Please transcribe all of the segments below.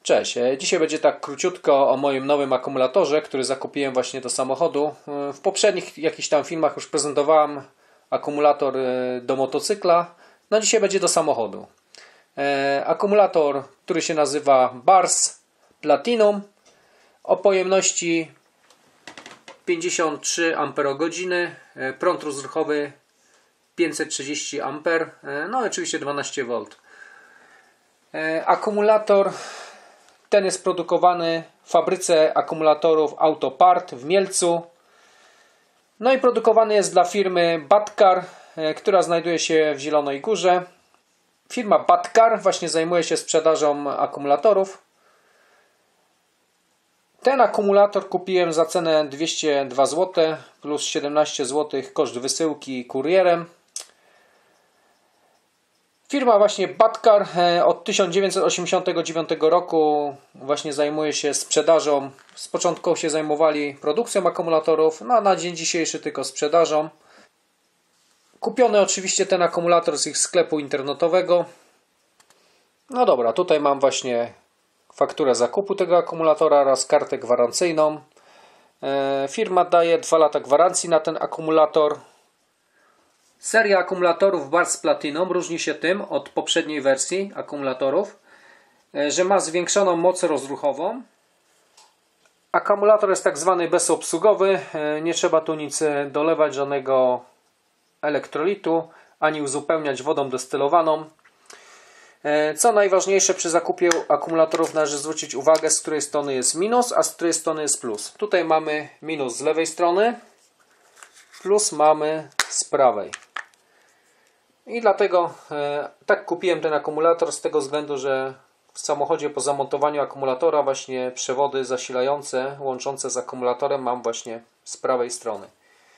Cześć, dzisiaj będzie tak króciutko o moim nowym akumulatorze, który zakupiłem właśnie do samochodu. W poprzednich jakichś tam filmach już prezentowałem akumulator do motocykla. No dzisiaj będzie do samochodu. Akumulator, który się nazywa Bars Platinum o pojemności 53 Ah, prąd rozruchowy 530 A, no i oczywiście 12V. Akumulator ten jest produkowany w fabryce akumulatorów Autopart w Mielcu. No i produkowany jest dla firmy Batkar, która znajduje się w Zielonej Górze. Firma Batkar właśnie zajmuje się sprzedażą akumulatorów. Ten akumulator kupiłem za cenę 202 zł plus 17 zł koszt wysyłki kurierem. Firma właśnie Batkar od 1989 roku właśnie zajmuje się sprzedażą. Z początku się zajmowali produkcją akumulatorów, no a na dzień dzisiejszy tylko sprzedażą. Kupiony oczywiście ten akumulator z ich sklepu internetowego. No dobra, tutaj mam właśnie fakturę zakupu tego akumulatora oraz kartę gwarancyjną. Firma daje 2 lata gwarancji na ten akumulator. Seria akumulatorów Bars Platinum różni się tym od poprzedniej wersji akumulatorów, że ma zwiększoną moc rozruchową. Akumulator jest tak zwany bezobsługowy, nie trzeba tu nic dolewać, żadnego elektrolitu, ani uzupełniać wodą destylowaną. Co najważniejsze, przy zakupie akumulatorów należy zwrócić uwagę, z której strony jest minus, a z której strony jest plus. Tutaj mamy minus z lewej strony, plus mamy z prawej. I dlatego tak kupiłem ten akumulator, z tego względu, że w samochodzie po zamontowaniu akumulatora właśnie przewody zasilające, łączące z akumulatorem mam właśnie z prawej strony.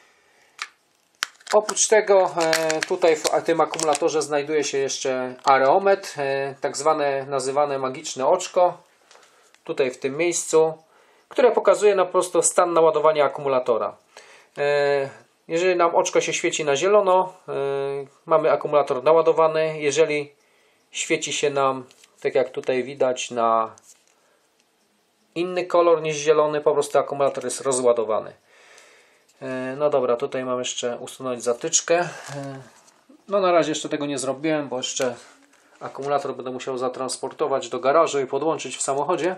Oprócz tego tutaj w tym akumulatorze znajduje się jeszcze areometr, tak zwane nazywane magiczne oczko, tutaj w tym miejscu, które pokazuje po prostu stan naładowania akumulatora. Jeżeli nam oczko się świeci na zielono, mamy akumulator naładowany. Jeżeli świeci się nam, tak jak tutaj widać, na inny kolor niż zielony, po prostu akumulator jest rozładowany. No dobra, tutaj mam jeszcze usunąć zatyczkę. No na razie jeszcze tego nie zrobiłem, bo jeszcze akumulator będę musiał zatransportować do garażu i podłączyć w samochodzie.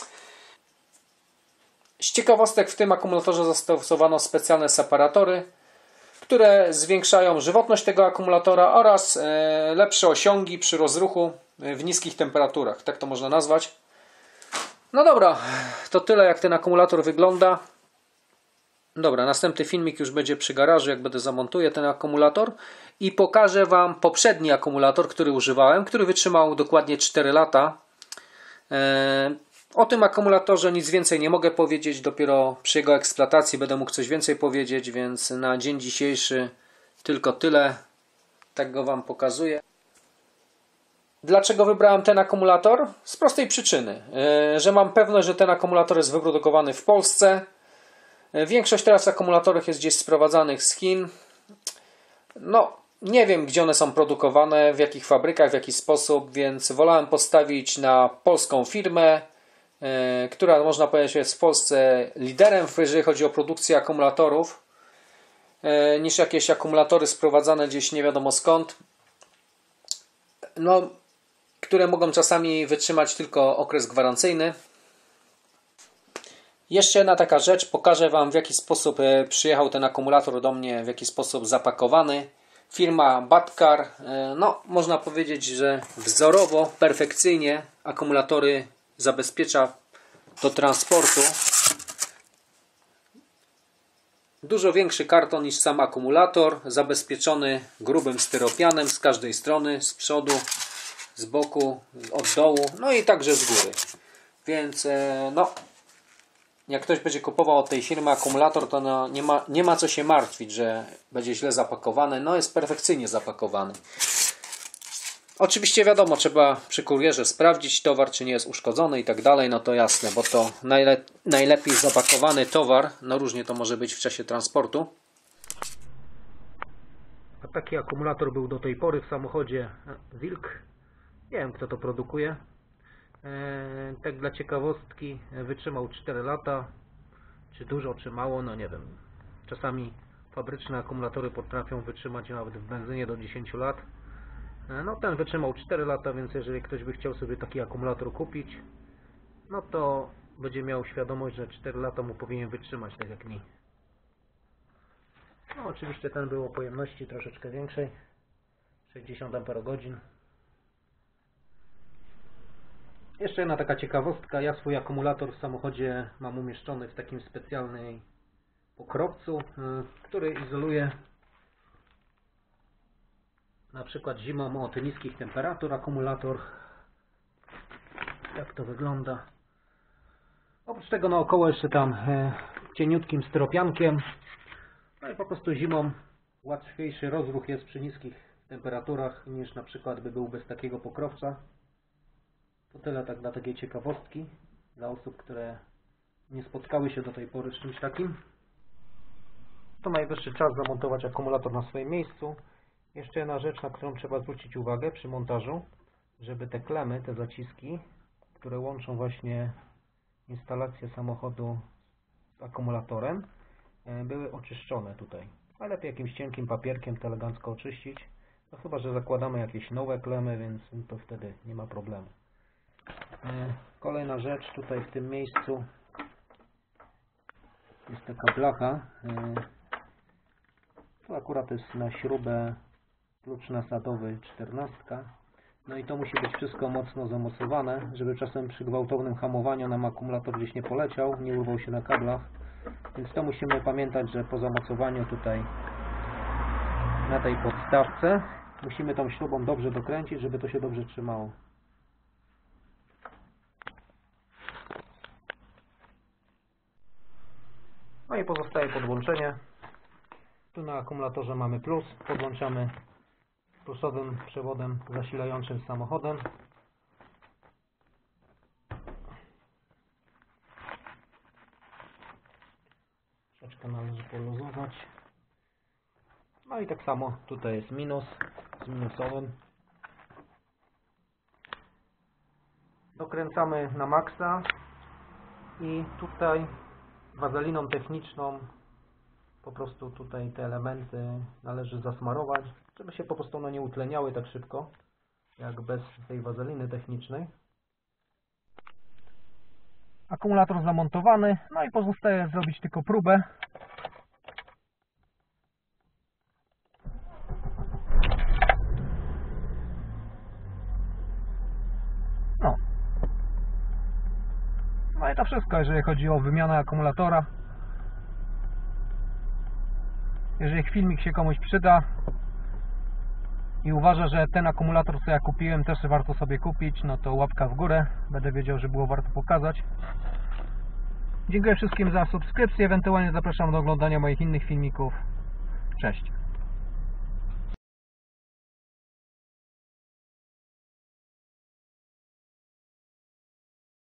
Z ciekawostek, w tym akumulatorze zastosowano specjalne separatory, które zwiększają żywotność tego akumulatora oraz lepsze osiągi przy rozruchu w niskich temperaturach, tak to można nazwać. No dobra, to tyle jak ten akumulator wygląda. Dobra, następny filmik już będzie przy garażu, jak będę zamontuję ten akumulator i pokażę Wam poprzedni akumulator, który używałem, który wytrzymał dokładnie 4 lata. O tym akumulatorze nic więcej nie mogę powiedzieć, dopiero przy jego eksploatacji będę mógł coś więcej powiedzieć, więc na dzień dzisiejszy tylko tyle. Tak go Wam pokazuję. Dlaczego wybrałem ten akumulator? Z prostej przyczyny, że mam pewność, że ten akumulator jest wyprodukowany w Polsce. Większość teraz akumulatorów jest gdzieś sprowadzanych z Chin. No, nie wiem, gdzie one są produkowane, w jakich fabrykach, w jaki sposób, więc wolałem postawić na polską firmę, która można powiedzieć jest w Polsce liderem, jeżeli chodzi o produkcję akumulatorów, niż jakieś akumulatory sprowadzane gdzieś nie wiadomo skąd, no, które mogą czasami wytrzymać tylko okres gwarancyjny. Jeszcze jedna taka rzecz, pokażę Wam, w jaki sposób przyjechał ten akumulator do mnie, w jaki sposób zapakowany. Firma Batkar, no można powiedzieć, że wzorowo, perfekcyjnie akumulatory zabezpiecza do transportu. Dużo większy karton niż sam akumulator, zabezpieczony grubym styropianem z każdej strony, z przodu, z boku, od dołu, no i także z góry. Więc no, jak ktoś będzie kupował od tej firmy akumulator, to no, nie ma co się martwić, że będzie źle zapakowany. No jest perfekcyjnie zapakowany. Oczywiście wiadomo, trzeba przy kurierze sprawdzić towar, czy nie jest uszkodzony i tak dalej, no to jasne, bo to najlepiej zapakowany towar, no różnie to może być w czasie transportu. A taki akumulator był do tej pory w samochodzie Wilk. Nie wiem, kto to produkuje. Tak dla ciekawostki, wytrzymał 4 lata. Czy dużo, czy mało, no nie wiem. Czasami fabryczne akumulatory potrafią wytrzymać nawet w benzynie do 10 lat. No ten wytrzymał 4 lata, więc jeżeli ktoś by chciał sobie taki akumulator kupić, no to będzie miał świadomość, że 4 lata mu powinien wytrzymać, tak jak mi. No oczywiście ten był o pojemności troszeczkę większej, 60 Ah. Jeszcze jedna taka ciekawostka, ja swój akumulator w samochodzie mam umieszczony w takim specjalnym pokrowcu, który izoluje na przykład zimą od niskich temperatur akumulator. Jak to wygląda? Oprócz tego naokoło jeszcze tam cieniutkim styropiankiem. No i po prostu zimą łatwiejszy rozruch jest przy niskich temperaturach niż na przykład by był bez takiego pokrowca. To tyle tak dla takiej ciekawostki dla osób, które nie spotkały się do tej pory z czymś takim. To najwyższy czas zamontować akumulator na swoim miejscu. Jeszcze jedna rzecz, na którą trzeba zwrócić uwagę przy montażu, żeby te klemy, te zaciski, które łączą właśnie instalację samochodu z akumulatorem, były oczyszczone tutaj. A lepiej jakimś cienkim papierkiem to elegancko oczyścić. No chyba że zakładamy jakieś nowe klemy, więc to wtedy nie ma problemu. Kolejna rzecz, tutaj w tym miejscu jest taka blacha. To akurat jest na śrubę klucz nasadowy 14. No i to musi być wszystko mocno zamocowane, żeby czasem przy gwałtownym hamowaniu nam akumulator gdzieś nie poleciał, nie urwał się na kablach. Więc to musimy pamiętać, że po zamocowaniu tutaj na tej podstawce musimy tą śrubą dobrze dokręcić, żeby to się dobrze trzymało. No i pozostaje podłączenie. Tu na akumulatorze mamy plus. Podłączamy plusowym przewodem zasilającym samochodem. Troszeczkę należy poluzować. No i tak samo tutaj jest minus z minusowym. Dokręcamy na maksa i tutaj wazeliną techniczną po prostu tutaj te elementy należy zasmarować, żeby się po prostu one nie utleniały tak szybko jak bez tej wazeliny technicznej. Akumulator zamontowany, no i pozostaje zrobić tylko próbę. No i to wszystko, jeżeli chodzi o wymianę akumulatora. Jeżeli filmik się komuś przyda i uważa, że ten akumulator, co ja kupiłem, też warto sobie kupić, no to łapka w górę. Będę wiedział, że było warto pokazać. Dziękuję wszystkim za subskrypcję. Ewentualnie zapraszam do oglądania moich innych filmików. Cześć!